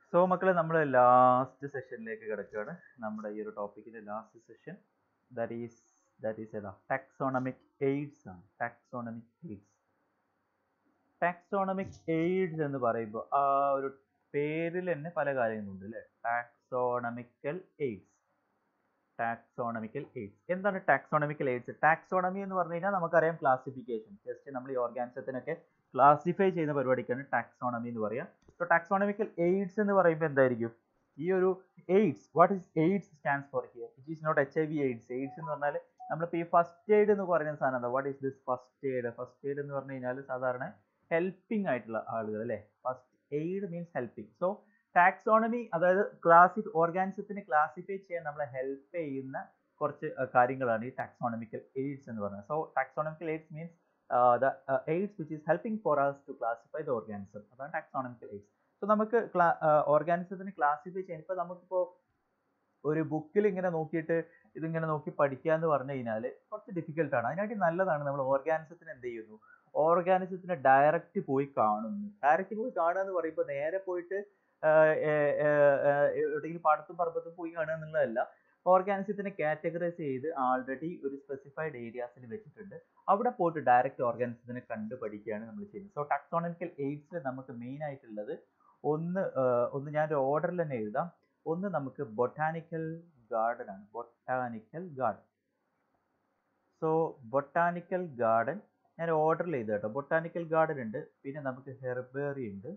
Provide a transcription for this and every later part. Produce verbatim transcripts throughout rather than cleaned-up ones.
So മക്കളെ നമ്മൾ last സെഷനിലേക്ക് കിടക്കുകയാണ്. നമ്മുടെ ഈ ഒരു ടോപ്പിക്കിന്റെ last session that is that is ഏതാ ടാക്സോണമിക് എയ്ഡ്സ് ആണ്. ടാക്സോണമിക് എയ്ഡ്സ് ടാക്സോണമിക് എയ്ഡ്സ് എന്ന് പറയുമ്പോൾ ആ ഒരു പേരിൽ തന്നെ പല കാര്യങ്ങളുണ്ട് അല്ലേ. ടാക്സോണമിക്കൽ എയ്ഡ്സ് ടാക്സോണമിക്കൽ എയ്ഡ്സ് എന്താണ് ടാക്സോണമിക്കൽ എയ്ഡ്സ്? ടാക്സോണമി എന്ന് പറഞ്ഞു കഴിഞ്ഞാൽ നമുക്കറിയാം ക്ലാസിഫിക്കേഷൻ. ജസ്റ്റ് നമ്മൾ ഈ ഓർഗാനിസത്തിനൊക്കെ ക്ലാസിഫൈ ചെയ്യുന്ന പരിപാടിക്കാണ് ടാക്സോണമി എന്ന് പറയുക. സോ ടാക്സോണമിക്കൽ എയ്ഡ്സ് എന്ന് പറയുമ്പോൾ എന്തായിരിക്കും ഈ ഒരു aids? What is aids stands for here? It is not H I V aids. Aids എന്ന് പറഞ്ഞാൽ നമ്മളിപ്പോൾ ഈ ഫസ്റ്റ് എയ്ഡ് എന്ന് പറയുന്ന സാധനം എന്താ? What is this first aid? First aid എന്ന് പറഞ്ഞു കഴിഞ്ഞാൽ സാധാരണ ഹെൽപ്പിംഗ് ആയിട്ടുള്ള ആളുകൾ അല്ലേ. First aid means helping. So taxonomy അതായത് ക്ലാസി ഓർഗാനിസത്തിനെ ക്ലാസിഫൈ ചെയ്യാൻ നമ്മളെ ഹെൽപ്പ് ചെയ്യുന്ന കുറച്ച് കാര്യങ്ങളാണ് ഈ ടാക്സോണമിക്കൽ എയ്ഡ്സ് എന്ന് പറയുന്നത്. So taxonomical aids means the aids which is helping for us to classify the organism. അതാണ് ടാക്സോണമിക്കൽ എയ്ഡ്സ്. സോ നമുക്ക് ഓർഗാനിസത്തിനെ ക്ലാസിഫൈ ചെയ്യാൻ ഇപ്പോൾ നമുക്കിപ്പോൾ ഒരു ബുക്കിൽ ഇങ്ങനെ നോക്കിയിട്ട് ഇതിങ്ങനെ നോക്കി പഠിക്കുക എന്ന് പറഞ്ഞു കഴിഞ്ഞാൽ കുറച്ച് ഡിഫിക്കൽട്ടാണ്. അതിനായിട്ട് നല്ലതാണ് നമ്മൾ ഓർഗാനിസത്തിന് എന്ത് ചെയ്യുന്നു, ഓർഗാനിസത്തിനെ ഡയറക്റ്റ് പോയി കാണുന്നു. ഡയറക്റ്റ് പോയി കാണുക എന്ന് പറയുമ്പോൾ നേരെ പോയിട്ട് എവിടെയെങ്കിലും പാടത്തും പറമ്പത്തും പോയി കാണുക എന്നുള്ളതല്ല. ഓർഗാനിസത്തിനെ കാറ്റഗറൈസ് ചെയ്ത് ആൾറെഡി ഒരു സ്പെസിഫൈഡ് ഏരിയാസിൽ വെച്ചിട്ടുണ്ട്. അവിടെ പോയിട്ട് ഡയറക്റ്റ് ഓർഗാനിസത്തിനെ കണ്ടു പഠിക്കുകയാണ് നമ്മൾ ചെയ്യുന്നത്. സോ ടാക്സോണമിക്കൽ എയ്ഡ്സിൽ നമുക്ക് മെയിൻ ആയിട്ടുള്ളത് ഒന്ന് ഒന്ന് ഞാൻ ഒരു ഓർഡറിൽ തന്നെ എഴുതാം. ഒന്ന് നമുക്ക് ബൊട്ടാനിക്കൽ ഗാർഡൻ ആണ്. Botanical garden. So botanical garden ഞാൻ ഓർഡറിൽ എഴുതാം കേട്ടോ. ബൊട്ടാനിക്കൽ ഗാർഡൻ ഉണ്ട്. പിന്നെ നമുക്ക് ഹെർബേറി ഉണ്ട്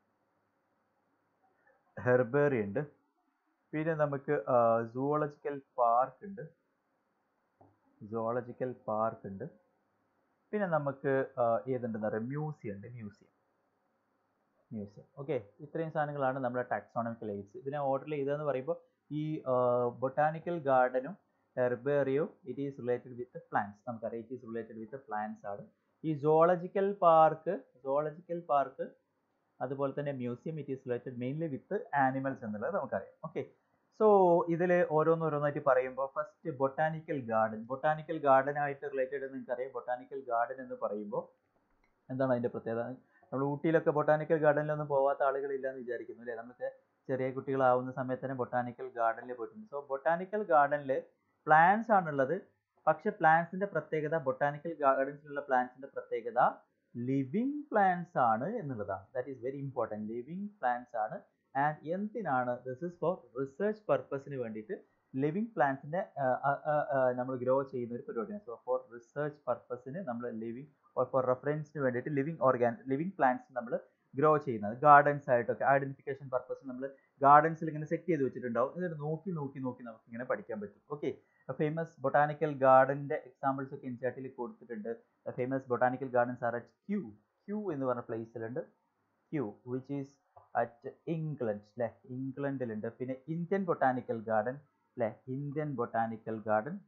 ഹെർബേറി ഉണ്ട് പിന്നെ നമുക്ക് സൂവോളജിക്കൽ പാർക്ക് ഉണ്ട് സൂവോളജിക്കൽ പാർക്ക് ഉണ്ട് പിന്നെ നമുക്ക് ഏതുണ്ടെന്ന് പറയാം, മ്യൂസിയം ഉണ്ട്. Museum museum okay. ഇത്രയും സാധനങ്ങളാണ് നമ്മുടെ ടാക്സോണമിക്കൽ എയ്ഡ്സ്. ഇതിനെ ഓർഡറിൽ ചെയ്തതെന്ന് പറയുമ്പോൾ ഈ ബൊട്ടാനിക്കൽ ഗാർഡനും ഹെർബേറിയും it is related with plants. നമുക്കറിയാം it is related with plants ആണ്. ഈ സോളജിക്കൽ പാർക്ക് സോളജിക്കൽ പാർക്ക് അതുപോലെ തന്നെ museum it is related mainly with animals എന്നുള്ളത് നമുക്കറിയാം. ഓക്കെ. സോ ഇതിൽ ഓരോന്നോരോന്നായിട്ട് പറയുമ്പോൾ first botanical garden. Botanical garden ആയിട്ട് റിലേറ്റഡ് നിങ്ങൾക്കറിയാം. ബൊട്ടാനിക്കൽ ഗാർഡൻ എന്ന് പറയുമ്പോൾ എന്താണ് അതിൻ്റെ പ്രത്യേകത? നമ്മൾ ഊട്ടിയിലൊക്കെ ബൊട്ടാനിക്കൽ ഗാർഡനിലൊന്നും പോവാത്ത ആളുകളില്ല എന്ന് വിചാരിക്കുന്നു അല്ലേ. നമുക്ക് ചെറിയ കുട്ടികളാവുന്ന സമയത്ത് തന്നെ ബൊട്ടാനിക്കൽ ഗാർഡനിൽ പോയിട്ടുണ്ട്. സോ ബൊട്ടാനിക്കൽ ഗാർഡനിൽ പ്ലാന്റ്സ് ആണുള്ളത്. പക്ഷെ പ്ലാന്റ്സിന്റെ പ്രത്യേകത, ബൊട്ടാനിക്കൽ ഗാർഡൻസിലുള്ള പ്ലാന്റ്സിന്റെ പ്രത്യേകത ലിവിങ് പ്ലാന്റ്സ് ആണ് എന്നുള്ളതാണ്. That is very important. Living plants ആണ്. ആൻഡ് എന്തിനാണ്? ദിസ് ഇസ് ഫോർ റിസർച്ച് പർപ്പസിന് വേണ്ടിയിട്ട് ലിവിങ് പ്ലാന്റ്സിന്റെ നമ്മൾ ഗ്രോ ചെയ്യുന്ന ഒരു പരിപാടിയാണ്. സോ ഫോർ റിസർച്ച് പർപ്പസിന് നമ്മൾ ലിവിങ് ഓർ ഫോർ റെഫറൻസിന് വേണ്ടിയിട്ട് ലിവിങ് ഓർഗാൻ ലിവിങ് പ്ലാന്റ്സ് നമ്മൾ ഗ്രോ ചെയ്യുന്നത് ഗാർഡൻസ് ആയിട്ടൊക്കെ ഐഡന്റിഫിക്കേഷൻ പർപ്പസ് നമ്മൾ ഗാർഡൻസിൽ ഇങ്ങനെ സെറ്റ് ചെയ്ത് വെച്ചിട്ടുണ്ടാവും. എന്നിട്ട് നോക്കി നോക്കി നോക്കി നമുക്ക് ഇങ്ങനെ പഠിക്കാൻ പറ്റും. ഓക്കെ. ഫേമസ് ബൊട്ടാനിക്കൽ ഗാർഡന്റെ എക്സാമ്പിൾസ് ഒക്കെ ഇൻചാറ്റിൽ കൊടുത്തിട്ടുണ്ട്. Famous botanical gardens are at Kew Kew എന്ന് പറഞ്ഞ പ്ലേസിലുണ്ട്. Kew which is at England അല്ലെ. ഇംഗ്ലണ്ടിലുണ്ട്. പിന്നെ ഇന്ത്യൻ ബൊട്ടാനിക്കൽ ഗാർഡൻ അല്ലെ. Indian botanical garden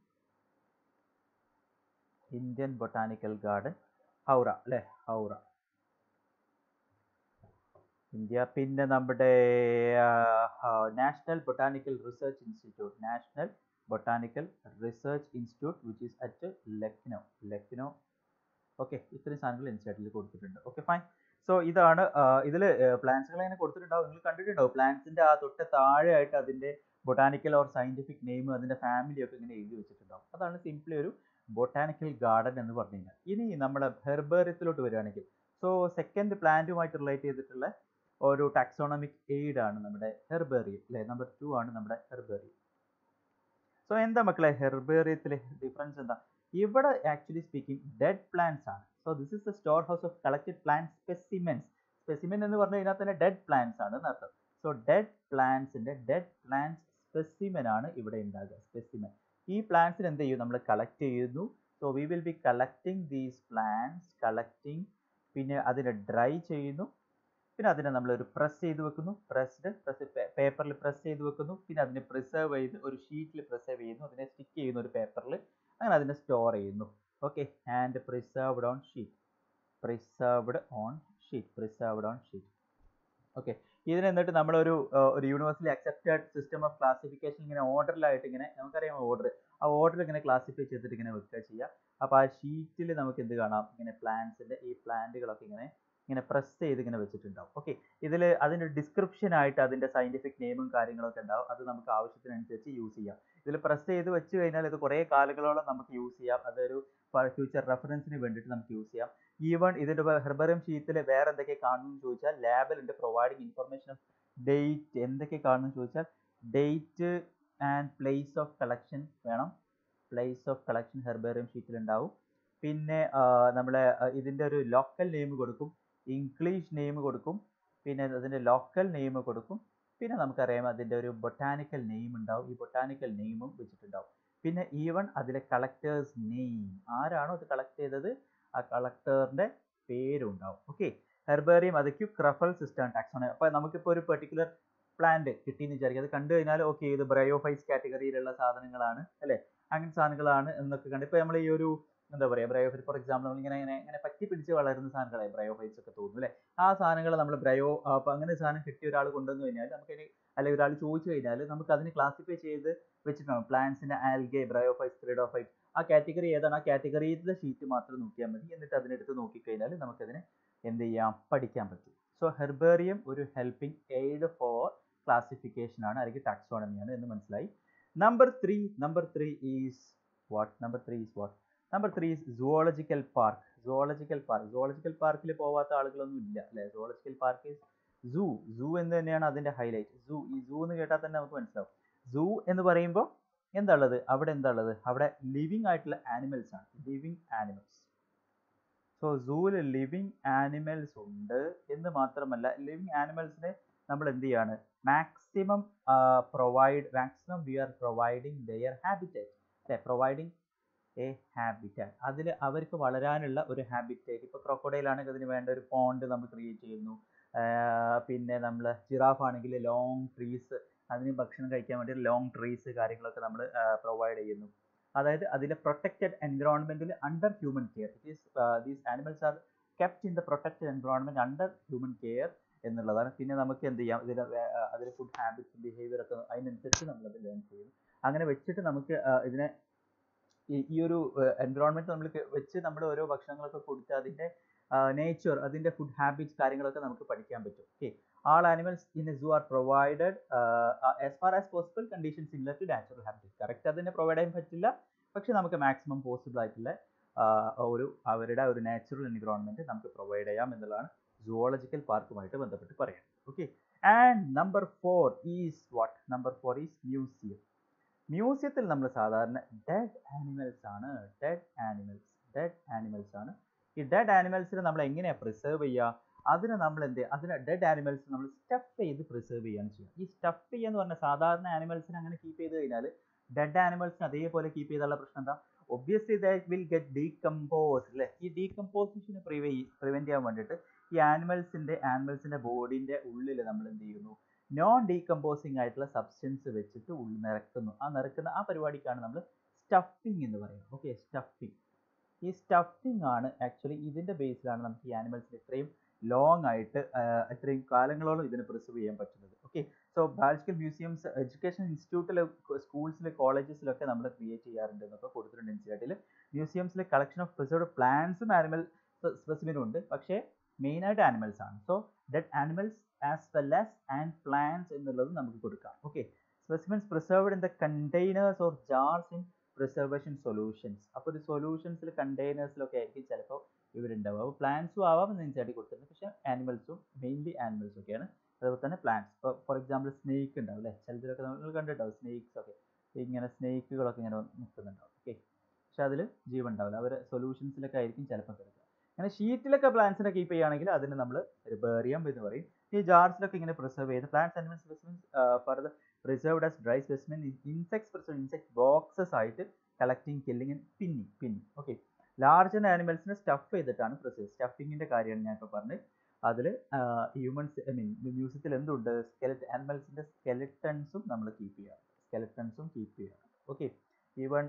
Indian botanical garden Howrah അല്ലെ. ഹൗറ ഇന്ത്യ. പിന്നെ നമ്മുടെ national botanical research institute national botanical research institute which is at Lucknow Lucknow okay. ഇത്രയും സാധനങ്ങൾ ഇൻസ്റ്റിറ്റ്യൂട്ടിൽ കൊടുത്തിട്ടുണ്ട്. Okay fine. സോ ഇതാണ് ഇതിൽ പ്ലാന്റ്സുകൾ അങ്ങനെ കൊടുത്തിട്ടുണ്ടാവും. നിങ്ങൾ കണ്ടിട്ടുണ്ടാവും പ്ലാന്റ്സിന്റെ ആ തൊട്ട് താഴെ ആയിട്ട് അതിന്റെ ബൊട്ടാനിക്കൽ ഓർ സയന്റിഫിക് നെയിം അതിന്റെ ഫാമിലി ഒക്കെ ഇങ്ങനെ എഴുതി വെച്ചിട്ടുണ്ടാവും. അതാണ് സിംപ്ലി ഒരു ബൊട്ടാനിക്കൽ ഗാർഡൻ എന്ന് പറഞ്ഞു കഴിഞ്ഞാൽ. ഇനി നമ്മുടെ ഹെർബേറിയത്തിലോട്ട് വരികയാണെങ്കിൽ സോ സെക്കൻഡ് പ്ലാന്റുമായിട്ട് റിലേറ്റ് ചെയ്തിട്ടുള്ള ഒരു ടാക്സോണമിക് എയ്ഡ് ആണ് നമ്മുടെ ഹെർബേറിയം അല്ലെ. നമ്പർ ടു ആണ് നമ്മുടെ ഹെർബേറിയം. സോ എന്താ മക്കളെ ഹെർബേറിയത്തിലെ ഡിഫറൻസ് എന്താ? ഇവിടെ ആക്ച്വലി സ്പീക്കിംഗ് ഡെഡ് പ്ലാന്റ്സ് ആണ്. So this is the store house of collected plant specimens. Specimen എന്ന് പറഞ്ഞു കഴിഞ്ഞാൽ തന്നെ ഡെഡ് പ്ലാന്റ്സ് ആണ് എന്നർത്ഥം. സോ ഡെഡ് പ്ലാന്റ്സിന്റെ ഡെഡ് പ്ലാന്റ് സ്പെസിമെൻ ആണ് ഇവിടെ ഉണ്ടാകുക. സ്പെസിമെൻ ഈ പ്ലാന്റ്സിന് എന്ത് ചെയ്യും? നമ്മൾ കളക്ട് ചെയ്യുന്നു. So we will be collecting these plants collecting പിന്നെ അതിനെ ഡ്രൈ ചെയ്യുന്നു. പിന്നെ അതിനെ നമ്മൾ ഒരു പ്രസ് ചെയ്ത് വെക്കുന്നു. പ്രസ്ഡ് പ്രസ് പേപ്പറിൽ പ്രസ് ചെയ്ത് വെക്കുന്നു. പിന്നെ അതിനെ പ്രിസർവ് ചെയ്ത് ഒരു ഷീറ്റിൽ പ്രിസർവ് ചെയ്യുന്നു. അതിനെ സ്റ്റിക്ക് ചെയ്യുന്നു ഒരു പേപ്പറിൽ. അങ്ങനെ അതിനെ സ്റ്റോർ ചെയ്യുന്നു. Okay. And preserved on sheet preserved on sheet preserved on sheet okay. ഇതിന് എന്നിട്ട് നമ്മളൊരു ഒരു universally accepted system of classification ഇങ്ങനെ ഓർഡറിലായിട്ട് ഇങ്ങനെ നമുക്കറിയാം ഓർഡർ ആ ഓർഡർ ഇങ്ങനെ ക്ലാസിഫൈ ചെയ്തിട്ട് ഇങ്ങനെ വെക്കുക ചെയ്യുക. അപ്പോൾ ആ ഷീറ്റിൽ നമുക്ക് എന്ത് കാണാം? ഇങ്ങനെ പ്ലാന്റ്സിന്റെ ഈ പ്ലാന്റുകളൊക്കെ ഇങ്ങനെ ഇങ്ങനെ പ്രസ് ചെയ്ത് ഇങ്ങനെ വെച്ചിട്ടുണ്ടാവും. ഓക്കെ, ഇതിൽ അതിൻ്റെ ഡിസ്ക്രിപ്ഷൻ ആയിട്ട് അതിൻ്റെ സയൻറ്റിഫിക് നെയിമും കാര്യങ്ങളൊക്കെ ഉണ്ടാവും. അത് നമുക്ക് ആവശ്യത്തിനനുസരിച്ച് യൂസ് ചെയ്യാം. ഇതിൽ പ്രസ് ചെയ്ത് വെച്ച് കഴിഞ്ഞാൽ ഇത് കുറേ കാലങ്ങളോളം നമുക്ക് യൂസ് ചെയ്യാം. അതൊരു ഫ്യൂച്ചർ റെഫറൻസിന് വേണ്ടിയിട്ട് നമുക്ക് യൂസ് ചെയ്യാം. ഈവൺ ഇതിൻ്റെ ഹെർബേറിയം ഷീറ്റിൽ വേറെ എന്തൊക്കെ കാണുന്നു എന്ന് ചോദിച്ചാൽ ലാബിലുണ്ട് പ്രൊവൈഡിങ് ഇൻഫർമേഷൻ ഓഫ് ഡേറ്റ്. എന്തൊക്കെ കാണുന്നു ചോദിച്ചാൽ date and place of collection വേണം. പ്ലേസ് ഓഫ് കളക്ഷൻ ഹെർബേറിയം ഷീറ്റിൽ ഉണ്ടാവും. പിന്നെ നമ്മളെ ഇതിൻ്റെ ഒരു ലോക്കൽ നെയിം കൊടുക്കും, ഇംഗ്ലീഷ് നെയിം കൊടുക്കും, പിന്നെ അതിൻ്റെ ലോക്കൽ നെയിം കൊടുക്കും. പിന്നെ നമുക്കറിയാം അതിൻ്റെ ഒരു ബൊട്ടാനിക്കൽ നെയിം ഉണ്ടാവും. ഈ ബൊട്ടാനിക്കൽ നെയിമും വെച്ചിട്ടുണ്ടാവും. പിന്നെ ഈവൺ അതിലെ കളക്ടേഴ്സ് നെയിം, ആരാണോ അത് കളക്ട് ചെയ്തത് ആ കളക്ടറിൻ്റെ പേരും ഉണ്ടാവും. ഓക്കെ, ഹെർബേറിയം അത് ക്യുക്ക് റഫറൽ സിസ്റ്റം ടാക്സോണമി. അപ്പോൾ നമുക്കിപ്പോൾ ഒരു പെർട്ടിക്കുലർ പ്ലാന്റ് കിട്ടിയെന്ന് വിചാരിക്കുക. അത് കണ്ടു കഴിഞ്ഞാൽ ഓക്കെ ഇത് ബ്രയോഫൈസ് കാറ്റഗറിയിലുള്ള സാധനങ്ങളാണ് അല്ലേ, അങ്ങനത്തെ സാധനങ്ങളാണ് എന്നൊക്കെ കണ്ട് ഇപ്പോൾ നമ്മൾ ഈ ഒരു എന്താ പറയുക ബ്രയോഫൈസ് ഫോർ എക്സാമ്പിൾ നമ്മൾ ഇങ്ങനെ ഇങ്ങനെ ഇങ്ങനെ പറ്റി പിടിച്ച് വളരുന്ന സാധനങ്ങളെ ബ്രയോഫൈസ് ഒക്കെ തോന്നുന്നു അല്ലേ. ആ സാധനങ്ങൾ നമ്മൾ ബ്രയോ അപ്പോൾ അങ്ങനെ സാധനം കിട്ടിയ ഒരാൾ കൊണ്ടുവന്നു കഴിഞ്ഞാൽ നമുക്കിനി അല്ലെങ്കിൽ ഒരാൾ ചോദിച്ചു കഴിഞ്ഞാൽ നമുക്ക് അതിന് ക്ലാസിഫൈ ചെയ്ത് വെച്ചിട്ടുണ്ടാവും. പ്ലാന്റ്സിൻ്റെ ആൽഗെ, ബ്രയോഫൈസ്, ത്രിഡോഫൈറ്റ്, ആ കാറ്റഗറി ഏതാണ് ആ കാറ്റഗറിയിലെ ഷീറ്റ് മാത്രം നോക്കിയാൽ മതി. എന്നിട്ട് അതിനെടുത്ത് നോക്കിക്കഴിഞ്ഞാൽ നമുക്കതിനെ എന്ത് ചെയ്യാം, പഠിക്കാൻ പറ്റും. സോ ഹെർബേറിയം ഒരു ഹെൽപ്പിംഗ് എയ്ഡ് ഫോർ ക്ലാസിഫിക്കേഷൻ ആണ്, അല്ലെങ്കിൽ ടാക്സോണമിയാണ് എന്ന് മനസ്സിലായി. Number three number three is what number three is what number three is zoological park. Zoological park zoological പാർക്കിൽ പോവാത്ത ആളുകളൊന്നും ഇല്ല അല്ലേ. Zoological park is zoo. Zoo എന്ന് തന്നെയാണ് അതിൻ്റെ ഹൈലൈറ്റ്. സൂ, ഈ സൂ എന്ന് കേട്ടാൽ തന്നെ നമുക്ക് മനസ്സിലാവും. സൂ എന്ന് പറയുമ്പോൾ എന്താ ഉള്ളത് അവിടെ, എന്താ ഉള്ളത് അവിടെ ലിവിങ് ആയിട്ടുള്ള ആനിമൽസ് ആണ്, ലിവിങ് ആനിമൽസ്. സോ സൂവിൽ ലിവിങ് ആനിമൽസ് ഉണ്ട് എന്ന് മാത്രമല്ല ലിവിങ് ആനിമൽസിനെ നമ്മൾ എന്ത് ചെയ്യാണ്, maximum provide maximum we are providing their habitat അല്ലെ, പ്രൊവൈഡിങ് എ ഹാബിറ്റാറ്റ്. അതിൽ അവർക്ക് വളരാനുള്ള ഒരു ഹാബിറ്റേറ്റ്. ഇപ്പോൾ ക്രോക്കോഡൈൽ ആണെങ്കിൽ അതിന് വേണ്ട ഒരു പോണ്ട് നമ്മൾ ക്രിയേറ്റ് ചെയ്യുന്നു. പിന്നെ നമ്മൾ ജിറാഫ് ആണെങ്കിൽ ലോങ് ട്രീസ്, അതിന് ഭക്ഷണം കഴിക്കാൻ വേണ്ടി ലോങ് ട്രീസ് കാര്യങ്ങളൊക്കെ നമ്മൾ പ്രൊവൈഡ് ചെയ്യുന്നു. അതായത് അതിലെ പ്രൊട്ടക്റ്റഡ് എൻവിറോൺമെന്റിൽ under human care. It is these animals are kept in the protected environment under human care എന്നുള്ളതാണ്. പിന്നെ നമുക്ക് എന്ത് ചെയ്യാം, ഇതിൽ അതിൽ ഫുഡ് ഹാബിറ്റ്സ് ബിഹേവിയർ ഒക്കെ അതിനനുസരിച്ച് നമ്മളത് ലേൺ ചെയ്യും. അങ്ങനെ വെച്ചിട്ട് നമുക്ക് ഇതിനെ ഈ ഒരു എൻവിറോൺമെന്റ് നമ്മൾ വെച്ച് നമ്മൾ ഓരോ ഭക്ഷണങ്ങളൊക്കെ കൊടുത്ത് അതിൻ്റെ നേച്ചർ, അതിൻ്റെ ഫുഡ് ഹാബിറ്റ്സ് കാര്യങ്ങളൊക്കെ നമുക്ക് പഠിക്കാൻ പറ്റും. Okay, all animals in a zoo are provided uh, uh, as far as possible conditions similar to natural habitat. Correct അതിനെ പ്രൊവൈഡ് ചെയ്യാൻ പറ്റില്ല, പക്ഷെ നമുക്ക് മാക്സിമം പോസിബിൾ ആയിട്ടുള്ള ഒരു അവരുടെ ഒരു നാച്ചുറൽ എൻവിറോൺമെന്റ് നമുക്ക് പ്രൊവൈഡ് ചെയ്യാം എന്നുള്ളതാണ് സുവോളജിക്കൽ പാർക്കുമായിട്ട് ബന്ധപ്പെട്ട് പറയാം. Okay, and number four is what number four is museum. മ്യൂസിയത്തിൽ നമ്മൾ സാധാരണ ഡെഡ് ആനിമൽസ് ആണ്, ഡെഡ് ആനിമൽസ് ഡെഡ് ആനിമൽസ് ആണ്. ഈ ഡെഡ് ആനിമൽസിനെ നമ്മൾ എങ്ങനെയാണ് പ്രിസർവ് ചെയ്യുക, അതിന് നമ്മൾ എന്ത് അതിന് ഡെഡ് ആനിമൽസ് നമ്മൾ സ്റ്റഫ് ചെയ്ത് പ്രിസർവ് ചെയ്യാണ് ചെയ്യുക. ഈ സ്റ്റഫ് ചെയ്യുക എന്ന് പറഞ്ഞാൽ സാധാരണ ആനിമൽസിനെ അങ്ങനെ കീപ്പ് ചെയ്ത് കഴിഞ്ഞാൽ ഡെഡ് ആനിമൽസിന് അതേപോലെ കീപ്പ് ചെയ്താലുള്ള പ്രശ്നം എന്താ, obviously that will get decompose അല്ലേ. ഈ ഡീകമ്പോസിഷനെ പ്രിവെ പ്രിവെൻറ്റ് ചെയ്യാൻ വേണ്ടിയിട്ട് ഈ ആനിമൽസിൻ്റെ ആനിമൽസിൻ്റെ ബോഡീൻ്റെ ഉള്ളിൽ നമ്മൾ എന്ത് ചെയ്യുന്നു, നോൺ ഡീകമ്പോസിങ് ആയിട്ടുള്ള സബ്സ്റ്റൻസ് വെച്ചിട്ട് ഉള്ളിൽ നിറക്കുന്നു. ആ നിറക്കുന്ന ആ പരിപാടിക്കാണ് നമ്മൾ സ്റ്റഫിങ് എന്ന് പറയുന്നത്. Okay, stuffing. ഈ സ്റ്റഫിങ് ആണ് ആക്ച്വലി ഇതിൻ്റെ ബേസിലാണ് നമുക്ക് ഈ ആനിമൽസിന് ഇത്രയും ലോങ് ആയിട്ട് ഇത്രയും കാലങ്ങളോളം ഇതിനെ പ്രിസർവ് ചെയ്യാൻ പറ്റുന്നത്. Okay, so biological museums education ഇൻസ്റ്റിറ്റ്യൂട്ടിൽ, സ്കൂൾസിൽ, കോളേജസിലൊക്കെ നമ്മൾ ക്രിയേറ്റ് ചെയ്യാറുണ്ട് എന്നൊക്കെ കൊടുത്തിട്ടുണ്ട് എൻ സി ആർ ടിയിൽ. മ്യൂസിയംസിലെ കളക്ഷൻ ഓഫ് പ്രിസർവ്ഡ് പ്ലാന്റ്സും ആനിമൽ സ്പെസിമെനും ഉണ്ട്, പക്ഷേ മെയിനായിട്ട് ആനിമൽസ് ആണ്. So dead animals as well as and plants എന്നുള്ളത് നമുക്ക് കൊടുക്കാം. Okay, specimens preserved in the containers or jars in preservation solutions. അപ്പോൾ ഒരു സൊല്യൂഷൻസിൽ കണ്ടെയ്നേഴ്സിലൊക്കെ ആയിരിക്കും ചിലപ്പോൾ ഇവരുണ്ടാവുക. അപ്പോൾ പ്ലാന്റ്സും ആവാം എന്ന് വെച്ചാൽ കൊടുത്തിട്ടുണ്ട്, പക്ഷേ ആനിമൽസും മെയിൻലി ആനിമൽസും ഒക്കെയാണ്. അതുപോലെ തന്നെ പ്ലാന്റ്സ്, ഇപ്പോൾ ഫോർ എക്സാമ്പിൾ സ്നേക്ക് ഉണ്ടാവും അല്ലേ, ചിലതിലൊക്കെ നമ്മൾ കണ്ടിട്ടുണ്ടാവും സ്നേക്സ് ഒക്കെ, ഇങ്ങനെ സ്നേക്കുകളൊക്കെ ഇങ്ങനെ നിൽക്കുന്നുണ്ടാവും. ഓക്കെ, പക്ഷെ അതിൽ ജീവൻ ഉണ്ടാവില്ല, അവർ സൊല്യൂഷൻസിലൊക്കെ ആയിരിക്കും ചിലപ്പോൾ കിടക്കുക. അങ്ങനെ ഷീറ്റിലൊക്കെ പ്ലാന്റ്സിനെ കീപ്പ് ചെയ്യുകയാണെങ്കിൽ അതിന് നമ്മൾ ഹെർബേറിയം എന്ന് പറയും. ഈ ജാർസിലൊക്കെ ഇങ്ങനെ പ്രിസർവ് ചെയ്ത് plants animals specimens further preserved as dry specimen insects preserve insect boxes ആയിട്ട് collecting killing and pinning pinning okay, large ആനിമൽസിനെ സ്റ്റഫ് ചെയ്തിട്ടാണ് പ്രിസർവ്. സ്റ്റഫിങ്ങിൻ്റെ കാര്യമാണ് ഞാൻ ഇപ്പോൾ പറഞ്ഞത്. അതിൽ ഹ്യൂമൻസ് ഐ മീൻ മ്യൂസിയത്തിൽ എന്തുണ്ട്, സ്കെലറ്റ് ആനിമൽസിൻ്റെ സ്കെലറ്റൺസും നമ്മൾ കീപ്പ് ചെയ്യാറുണ്ട്, സ്കെലറ്റൺസും കീപ്പ് ചെയ്യാറുണ്ട്. ഓക്കെ, ഈവൺ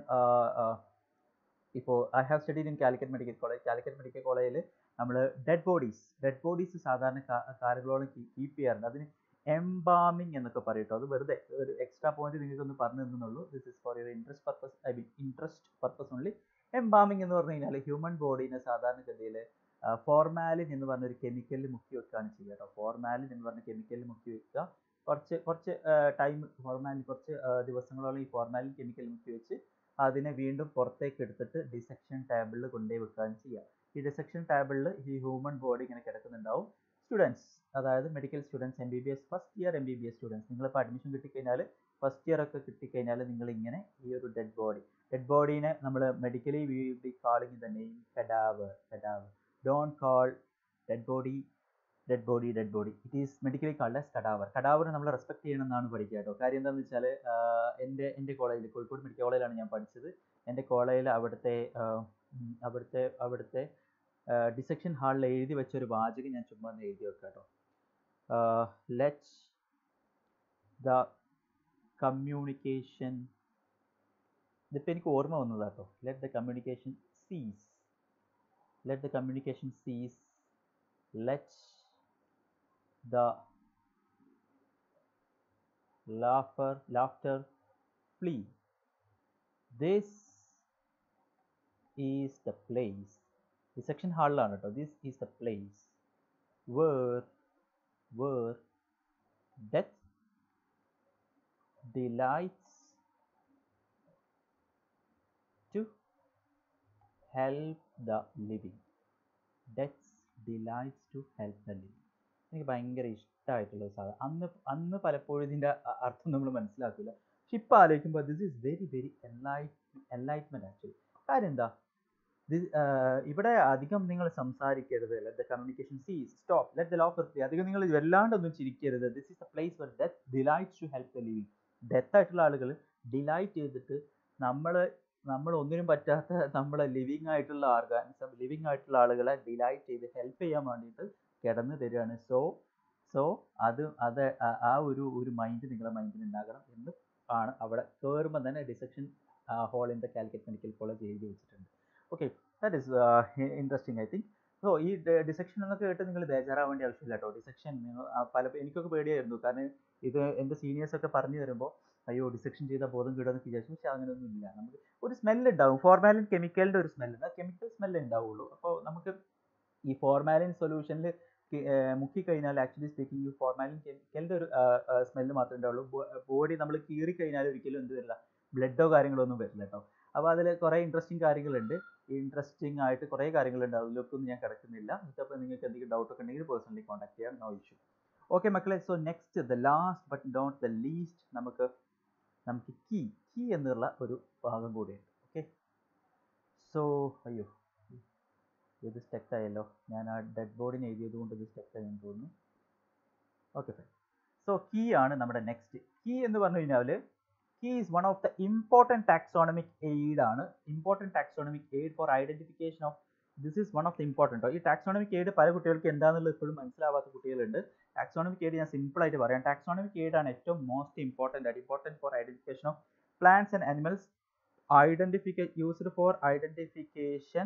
ഇപ്പോൾ I have studied in Calicut medical college. Calicut medical കോളേജിൽ നമ്മൾ ഡെഡ് ബോഡീസ് ഡെഡ് ബോഡീസ് സാധാരണ കാറുകളോളം കീപ്പ് ചെയ്യാറുണ്ട്. അതിന് എംബാമിങ് എന്നൊക്കെ പറയട്ടോ. അത് വെറുതെ ഒരു എക്സ്ട്രാ പോയിന്റ് നിങ്ങൾക്ക് ഒന്ന് പറഞ്ഞു തന്നുള്ളൂ. This is for your interest purpose I mean interest purpose only. Embalming എന്ന് പറഞ്ഞു കഴിഞ്ഞാൽ ഹ്യൂമൻ ബോഡീനെ സാധാരണഗതിയിൽ ഫോർമാലിൻ എന്ന് പറഞ്ഞൊരു കെമിക്കലിൽ മുക്കി വെക്കുകയാണ് ചെയ്യുക കേട്ടോ. ഫോർമാലിൻ എന്ന് പറഞ്ഞ കെമിക്കലിൽ മുക്കി വെക്കുക. കുറച്ച് കുറച്ച് ടൈം ഫോർമാലിൻ കുറച്ച് ദിവസങ്ങളോളം ഈ ഫോർമാലിൻ കെമിക്കൽ മുക്കി വെച്ച് അതിനെ വീണ്ടും പുറത്തേക്ക് എടുത്തിട്ട് ഡിസെക്ഷൻ ടേബിളിൽ കൊണ്ടുപോയി വെക്കുകയാണ് ചെയ്യുക. ഈ ഡിസെക്ഷൻ ടേബിളിൽ ഈ ഹ്യൂമൻ ബോഡി ഇങ്ങനെ കിടക്കുന്നുണ്ടാവും. സ്റ്റുഡൻസ്, അതായത് medical students, M B B S first year M B B S students, നിങ്ങളിപ്പോൾ അഡ്മിഷൻ കിട്ടിക്കഴിഞ്ഞാൽ ഫസ്റ്റ് ഇയർ ഒക്കെ കിട്ടിക്കഴിഞ്ഞാൽ നിങ്ങൾ ഇങ്ങനെ ഈ ഒരു ഡെഡ് ബോഡി ഡെഡ് ബോഡീനെ നമ്മൾ medically we be calling the name cadaver. Cadaver don't call dead body dead body dead body it is medically called as cadaver. കഡാവറിനെ നമ്മൾ റെസ്പെക്ട് ചെയ്യണമെന്നാണ് പഠിക്കുക കേട്ടോ. കാര്യം എന്താണെന്ന് വെച്ചാൽ എൻ്റെ എൻ്റെ കോളേജിൽ, കോഴിക്കോട് മെഡിക്കൽ കോളേജിലാണ് ഞാൻ പഠിച്ചത്. എൻ്റെ കോളേജിൽ അവിടുത്തെ അവിടുത്തെ അവിടുത്തെ ഡിസെക്ഷൻ ഹാളിൽ എഴുതി വെച്ച ഒരു വാചകം ഞാൻ ചുമ്മാ ഒന്ന് എഴുതി വെക്കാം കേട്ടോ. ലെറ്റ് ദ കമ്മ്യൂണിക്കേഷൻ, ഇതിപ്പോൾ എനിക്ക് ഓർമ്മ വന്നതാട്ടോ. Let the communication cease, let the communication cease, let the laughter laughter flee. This is the place, dissection hall ആണ് കേട്ടോ. This is the place where where death delights to help the living. Death delights to help the living. എനിക്ക് ഭയങ്കര ഇഷ്ടമായിട്ടുള്ള ഒരു സാധനം. അന്ന് അന്ന് പലപ്പോഴും ഇതിൻ്റെ അർത്ഥം നമ്മൾ മനസ്സിലാക്കില്ല. പക്ഷെ ഇപ്പം ആലോചിക്കുമ്പോൾ this is very very enlight enlightenment actually. കാര്യം എന്താ, ഇവിടെ അധികം നിങ്ങൾ സംസാരിക്കരുത്. Let the communication cease, stop, let the laughter free. അധികം നിങ്ങൾ വല്ലാണ്ടൊന്നും ചിരിക്കരുത്. This is a place where death delights to help the living. Death ആയിട്ടുള്ള ആളുകൾ ഡിലൈറ്റ് ചെയ്തിട്ട് നമ്മൾ നമ്മൾ ഒന്നിനും പറ്റാത്ത നമ്മളെ ലിവിങ് ആയിട്ടുള്ള ഓർഗാനിസം, ലിവിങ് ആയിട്ടുള്ള ആളുകളെ ഡിലൈറ്റ് ചെയ്ത് ഹെൽപ്പ് ചെയ്യാൻ വേണ്ടിയിട്ട് കിടന്നു തരികയാണ്. സോ സോ അത് അത് ആ ഒരു ഒരു മൈൻഡ് നിങ്ങളുടെ മൈൻഡിൽ ഉണ്ടാകണം എന്ന് ആണ് അവിടെ കയറുമ്പോൾ തന്നെ dissection hall in the Calicut medical college എഴുതി വെച്ചിട്ടുണ്ട്. Okay, that is interesting I think. So ഈ ഡിസെക്ഷൻ എന്നൊക്കെ കേട്ട് നിങ്ങൾ ബേജാറാൻ വേണ്ടി ആവശ്യമില്ല കേട്ടോ. ഡിസെക്ഷൻ നിങ്ങൾ പല എനിക്കൊക്കെ പേടിയായിരുന്നു. കാരണം ഇത് എൻ്റെ സീനിയേഴ്സൊക്കെ പറഞ്ഞു തരുമ്പോൾ അയ്യോ ഡിസെക്ഷൻ ചെയ്താൽ ബോധം കിടുമെന്ന് വിചാരിച്ചു. പക്ഷെ അങ്ങനെയൊന്നും ഇല്ല. നമുക്ക് ഒരു സ്മെല്ല് ഉണ്ടാവും. ഫോർമാലിൻ കെമിക്കലിൻ്റെ ഒരു സ്മെല്ലുണ്ട്. ആ കെമിക്കൽ സ്മെല്ല് ഉണ്ടാവുള്ളൂ. അപ്പോൾ നമുക്ക് ഈ ഫോർമാലിൻ സൊല്യൂഷനിൽ മുക്കിക്കഴിഞ്ഞാൽ ആക്ച്വലി സ്പീക്കിംഗ് ഈ ഫോർമാലിൻ കെമിക്കലിൻ്റെ ഒരു സ്മെല്ല് മാത്രമേ ഉണ്ടാവുള്ളൂ. ബോഡി നമ്മൾ കീറി കഴിഞ്ഞാൽ ഒരിക്കലും എന്ത് വരില്ല, ബ്ലഡോ കാര്യങ്ങളോ ഒന്നും വരില്ല കേട്ടോ. അപ്പോൾ അതിൽ കുറേ ഇൻട്രസ്റ്റിംഗ് കാര്യങ്ങളുണ്ട്. ഇൻട്രസ്റ്റിംഗ് ആയിട്ട് കുറേ കാര്യങ്ങളുണ്ട്. അതിലൊക്കെ ഞാൻ കിടക്കുന്നില്ല. അപ്പോൾ നിങ്ങൾക്ക് എന്തെങ്കിലും ഡൗട്ടൊക്കെ ഉണ്ടെങ്കിൽ പേഴ്സണലി കോൺടാക്ട് ചെയ്യാം. No issue. ഓക്കെ മക്കളെ, so next the last but not the least നമുക്ക് നമുക്ക് കീ കീ എന്നുള്ള ഒരു ഭാഗം കൂടിയുണ്ട്. ഓക്കെ, സോ അയ്യോ ഇത് സ്റ്റക്ക് ആയല്ലോ. ഞാൻ ആ ഡെഡ് ബോഡിനെ എഴുതിയത് കൊണ്ട് ഇത് സ്റ്റക്ക് ആയെന്ന് തോന്നുന്നു. Okay fine. സോ കീ ആണ് നമ്മുടെ നെക്സ്റ്റ്. കീ എന്ന് പറഞ്ഞു കഴിഞ്ഞാൽ key is one of the important taxonomic aid ആണ്. Important taxonomic aid for identification of this is one of the important. ഈ ടാക്സോണമിക് എയ്ഡ് പല കുട്ടികൾക്ക് എന്താണെന്നുള്ളത് ഇപ്പോഴും മനസ്സിലാവാത്ത കുട്ടികളുണ്ട്. ടാക്സോണമിക് എയ്ഡ് ഞാൻ സിമ്പിൾ ആയിട്ട് പറയാം. ടാക്സോണമിക് എയ്ഡ് ആണ് ഏറ്റവും മോസ്റ്റ് ഇമ്പോർട്ടൻ്റ് ആയിട്ട് important for identification of plants and animals, identifica used for identification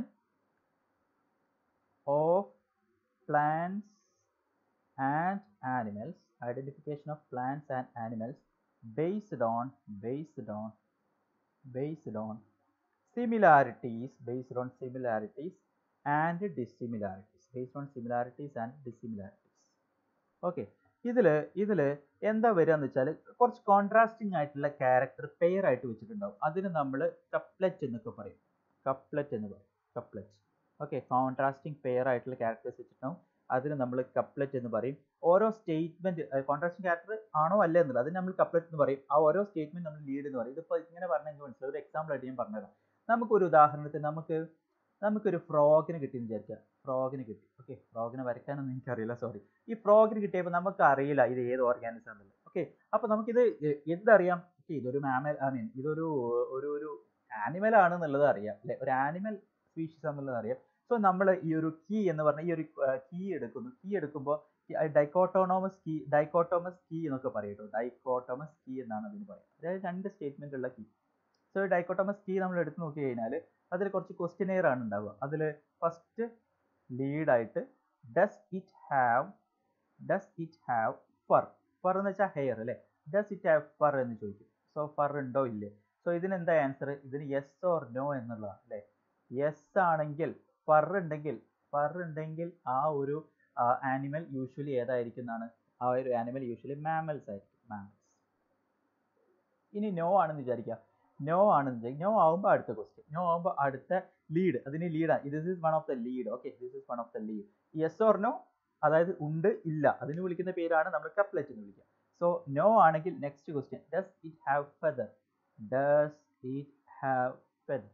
of plants and animals, identification of plants and animals based on based on based on similarities based on similarities and dissimilarities based on similarities and dissimilarities. Okay, ഇതിൽ ഇതിൽ എന്താ വരിക എന്ന് വെച്ചാൽ കുറച്ച് contrasting ആയിട്ടുള്ള character pair ആയിട്ട് വെച്ചിട്ടുണ്ടാവും. അതിന് നമ്മൾ കപ്ലറ്റ് എന്നൊക്കെ പറയും. കപ്ലറ്റ് എന്ന് പറയും. കപ്ലറ്റ്. ഓക്കെ, കോൺട്രാസ്റ്റിംഗ് പെയർ ആയിട്ടുള്ള ക്യാരക്ടേഴ്സ് വെച്ചിട്ടുണ്ടാവും. അതിന് നമ്മൾ കപ്ലറ്റ് എന്ന് പറയും. ഓരോ സ്റ്റേറ്റ്മെന്റ് കോൺട്രാസ്റ്റിംഗ് ക്യാരക്ടർ ആണോ അല്ലേ എന്നുള്ളത് അതിന് നമ്മൾ കപ്ലറ്റ് എന്ന് പറയും. ആ ഓരോ സ്റ്റേറ്റ്മെന്റ് നമ്മൾ ലീഡ് എന്ന് പറയും. ഇതിപ്പോൾ ഇങ്ങനെ പറഞ്ഞാൽ എനിക്ക് മനസ്സിലാവും. ഒരു എക്സാമ്പിൾ ആയിട്ട് ഞാൻ പറഞ്ഞുതരാം. നമുക്കൊരു ഉദാഹരണത്തിന് നമുക്ക് നമുക്കൊരു ഫ്രോഗിന് കിട്ടിയെന്ന് വിചാരിക്കുക. ഫ്രോഗിന് കിട്ടി. ഓക്കെ, ഫ്രോഗിനെ വരയ്ക്കാനൊന്നും എനിക്കറിയില്ല, സോറി. ഈ ഫ്രോഗിന് കിട്ടിയപ്പോൾ നമുക്ക് അറിയില്ല ഇത് ഏത് ഓർഗാനിസം എന്നുള്ളത്. ഓക്കെ, അപ്പോൾ നമുക്കിത് എന്തറിയാം? ഇതൊരു മാമൽ ഐ മീൻ ഇതൊരു ഒരു ഒരു ആനിമൽ ആണെന്നുള്ളത് അറിയാം അല്ലേ, ഒരു ആനിമൽ സ്പീഷീസ് എന്നുള്ളത് അറിയാം. സോ നമ്മൾ ഈ ഒരു കീ എന്ന് പറഞ്ഞ ഈ ഒരു കീ എടുക്കുന്നു. കീ എടുക്കുമ്പോൾ ഡൈക്കോട്ടോണോമസ് കീ ഡൈക്കോട്ടോമസ് കീ എന്നൊക്കെ പറയും കേട്ടോ. ഡൈക്കോട്ടോമസ് കീ എന്നാണ് അതിന് പറയുക. അതായത് രണ്ട് സ്റ്റേറ്റ്മെന്റ് ഉള്ള കീ. സോ ഡൈക്കോട്ടോമസ് കീ നമ്മൾ എടുത്ത് നോക്കി കഴിഞ്ഞാൽ അതിൽ കുറച്ച് ക്വസ്റ്റ്യനെയർ ആണ് ഉണ്ടാവുക. അതിൽ ഫസ്റ്റ് ലീഡായിട്ട് does it have does it have fur fur എന്ന് വെച്ചാൽ ഹെയർ അല്ലേ. ഡസ് ഇറ്റ് ഹാവ് ഫർ എന്ന് ചോദിക്കും. സോ ഫർ ഉണ്ടോ ഇല്ലേ. സോ ഇതിന് എന്താ ആൻസർ? ഇതിന് യെസ് ഓർ നോ എന്നുള്ളതാണ് അല്ലേ. യെസ് ആണെങ്കിൽ ഫർ ഉണ്ടെങ്കിൽ ഫർ ഉണ്ടെങ്കിൽ ആ ഒരു ആനിമൽ യൂഷ്വലി ഏതായിരിക്കും എന്നാണ്, ആ ഒരു ആനിമൽ യൂഷ്വലി മാമൽസ് ആയിരിക്കും, മാമൽസ്. ഇനി നോ ആണെന്ന് വിചാരിക്കുക, നോ ആണെന്ന് വിചാരിക്കുക, നോ ആവുമ്പോൾ അടുത്ത ക്വസ്റ്റ്യൻ, നോ ആവുമ്പോൾ അടുത്ത ലീഡ്, അതിന് ലീഡാണ്, this is one of the lead. Okay, this is one of the lead. Yes or no, അതായത് ഉണ്ട് ഇല്ല, അതിന് വിളിക്കുന്ന പേരാണ് നമ്മൾ കപ്ലെറ്റ് എന്ന് വിളിക്കുക. സോ നോ ആണെങ്കിൽ next question, does it have feather, does it have feather,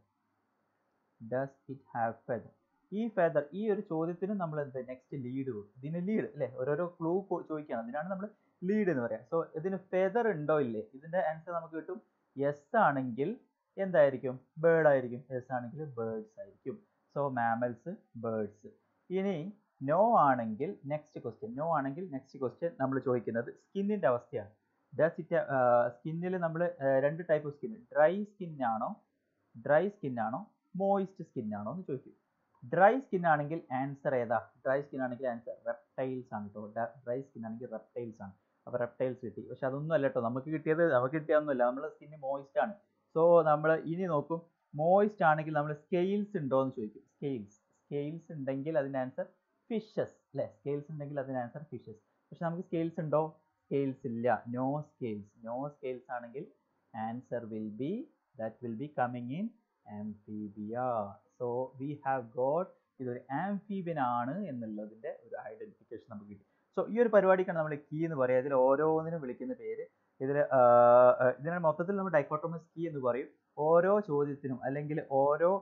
does it have feather. ഈ ഫെദർ, ഈ ഒരു ചോദ്യത്തിന് നമ്മൾ എന്ത് നെക്സ്റ്റ് ലീഡ് കൊടുക്കും, ഇതിന് ലീഡ് അല്ലേ, ഓരോരോ ക്ലൂ ചോദിക്കുകയാണ്, അതിനാണ് നമ്മൾ ലീഡ് എന്ന് പറയാം. സോ ഇതിന് ഫെദർ ഉണ്ടോ ഇല്ലേ, ഇതിന്റെ ആൻസർ നമുക്ക് കിട്ടും. യെസ് ആണെങ്കിൽ എന്തായിരിക്കും, ബേർഡ് ആയിരിക്കും, യെസ് ആണെങ്കിൽ ബേർഡ്സ് ആയിരിക്കും. So mammals, birds. ഇനി നോ ആണെങ്കിൽ നെക്സ്റ്റ് ക്വസ്റ്റ്യൻ, നോ ആണെങ്കിൽ നെക്സ്റ്റ് ക്വസ്റ്റ്യൻ നമ്മൾ ചോദിക്കുന്നത് സ്കിന്നിന്റെ അവസ്ഥയാണ്. ഡസ് ഇറ്റ്, സ്കിന്നിൽ നമ്മൾ രണ്ട് type of skin, dry skin ആണോ, ഡ്രൈ സ്കിൻ ആണോ മോയിസ്റ്റ് സ്കിൻ ആണോ എന്ന് ചോദിക്കും. ഡ്രൈ സ്കിൻ ആണെങ്കിൽ ആൻസർ ഏതാ, ഡ്രൈ സ്കിൻ ആണെങ്കിൽ ആൻസർ റെപ്റ്റൈൽസ് ആണ് കേട്ടോ, ഡ്രൈ സ്കിൻ ആണെങ്കിൽ റെപ്റ്റൈൽസ് ആണ്. അപ്പോൾ റെപ്റ്റൈൽസ് കിട്ടി. പക്ഷെ അതൊന്നും അല്ല കേട്ടോ, നമുക്ക് കിട്ടിയത്, നമുക്ക് കിട്ടിയൊന്നുമില്ല, നമ്മുടെ സ്കിന്ന് മോയിസ്റ്റ് ആണ്. സോ നമ്മൾ ഇനി നോക്കും, മോയിസ്റ്റ് ആണെങ്കിൽ നമ്മൾ സ്കെയിൽസ് ഉണ്ടോ എന്ന് ചോദിക്കും. സ്കെയിൽസ്, സ്കെയിൽസ് ഉണ്ടെങ്കിൽ അതിൻ്റെ ആൻസർ ഫിഷസ് അല്ലേ, സ്കെയിൽസ് ഉണ്ടെങ്കിൽ അതിന് ആൻസർ ഫിഷസ്. പക്ഷെ നമുക്ക് സ്കെയിൽസ് ഉണ്ടോ, സ്കെയിൽസ് ഇല്ല, നോ സ്കെയിൽസ്. നോ സ്കെയിൽസ് ആണെങ്കിൽ answer will be, that will be coming in amphibia. So we have got, ഇതൊരു ആംഫീബിയൻ ആണ് എന്നുള്ളതിൻ്റെ ഒരു ഐഡന്റിഫിക്കേഷൻ നമുക്ക് കിട്ടി. സോ ഈ ഒരു പരിപാടിക്കാണ് നമ്മൾ കീ എന്ന് പറയുക. ഇതിൽ ഓരോന്നിനും വിളിക്കുന്ന പേര്, ഇതിൽ ഇതിനെ മൊത്തത്തിൽ നമ്മൾ ഡൈക്കോട്ടോമസ് കീ എന്ന് പറയും. ഓരോ ചോദ്യത്തിനും അല്ലെങ്കിൽ ഓരോ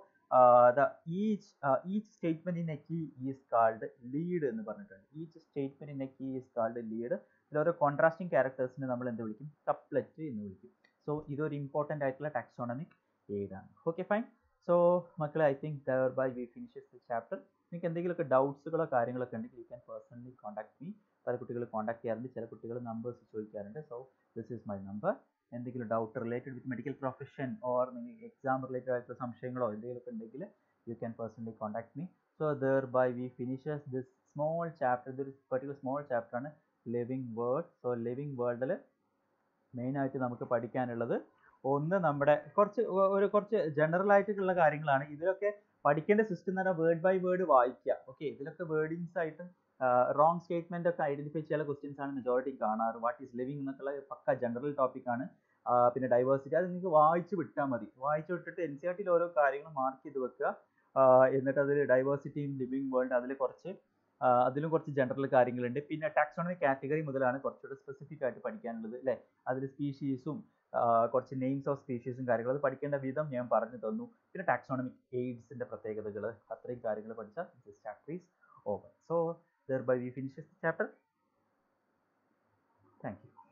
each each statement in a key is called lead എന്ന് പറഞ്ഞിട്ടുണ്ട്. Each statement in a key is called lead. ഇതിൽ ഓരോ കോൺട്രാസ്റ്റിംഗ് ക്യാരക്ടേഴ്സിന് നമ്മൾ എന്ത് വിളിക്കും, കപ്ലെറ്റ് എന്ന് വിളിക്കും. സോ ഇതൊരു ഇമ്പോർട്ടൻ്റ് ആയിട്ടുള്ള ടാക്സോണമിക് എയ്ഡ് ആണ്. Okay fine. സോ മക്കളെ, I think thereby we finishes the chapter. നിങ്ങൾക്ക് എന്തെങ്കിലുമൊക്കെ ഡൗട്ട്സുകളോ കാര്യങ്ങളൊക്കെ ഉണ്ടെങ്കിൽ you can personally contact me. പല കുട്ടികൾ കോൺടാക്ട് ചെയ്യാറുണ്ട്, ചില കുട്ടികൾ നമ്പേഴ്സ് ചോദിക്കാറുണ്ട്. So this is my number. എന്തെങ്കിലും doubt related with medical profession or നിങ്ങൾക്ക് എക്സാം റിലേറ്റഡ് ആയിട്ടുള്ള സംശയങ്ങളോ എന്തെങ്കിലുമൊക്കെ ഉണ്ടെങ്കിൽ you can personally contact me. So thereby we finishes this small chapter. ഇതൊരു പെർട്ടിക്കുലർ സ്മോൾ ചാപ്റ്ററാണ്, ലിവിങ് വേൾഡ്. സോ ലിവിങ് വേൾഡിൽ മെയിനായിട്ട് നമുക്ക് പഠിക്കാനുള്ളത് ഒന്ന് നമ്മുടെ കുറച്ച് ഒരു കുറച്ച് ജനറൽ ആയിട്ടുള്ള കാര്യങ്ങളാണ്. ഇതിലൊക്കെ പഠിക്കേണ്ട സിസ്റ്റം എന്ന് പറഞ്ഞാൽ വേർഡ് ബൈ വേർഡ് വായിക്കുക. ഓക്കെ, ഇതിലൊക്കെ വേർഡിങ്സ് ആയിട്ട് റോങ് സ്റ്റേറ്റ്മെന്റ് ഒക്കെ ഐഡന്റിഫൈ ചെയ്യാനുള്ള ക്വസ്റ്റ്യൻസ് ആണ് മെജോറിറ്റി കാണാറ്. വാട്ട് ഈസ് ലിവിങ് എന്നൊക്കെയുള്ള പക്ക ജനറൽ ടോപ്പിക് ആണ്. പിന്നെ ഡൈവേഴ്സിറ്റി, അത് നിങ്ങൾക്ക് വായിച്ച് വിട്ടാൽ മതി. വായിച്ച് വിട്ടിട്ട് എൻ സി ആർ ടിയിൽ ഓരോ കാര്യങ്ങൾ മാർക്ക് ചെയ്ത് വെക്കുക. എന്നിട്ട് അതിൽ ഡൈവേഴ്സിറ്റിയും ലിവിങ് വേൾഡ് അതിൽ കുറച്ച് അതിലും കുറച്ച് ജനറൽ കാര്യങ്ങളുണ്ട്. പിന്നെ ടാക്സോണമിക് കാറ്റഗറി മുതലാണ് കുറച്ചുകൂടെ സ്പെസിഫിക് ആയിട്ട് പഠിക്കാനുള്ളത് അല്ലേ. അതിൽ സ്പീഷീസും കുറച്ച് നെയിംസ് ഓഫ് സ്പീഷീസും കാര്യങ്ങൾ അത് പഠിക്കേണ്ട വിധം ഞാൻ പറഞ്ഞു തന്നു. പിന്നെ ടാക്സോണമിക് എയ്ഡ്സിന്റെ പ്രത്യേകതകൾ, അത്രയും കാര്യങ്ങൾ പഠിച്ചാൽ this chapter is over. So thereby we finish this chapter. Thank you.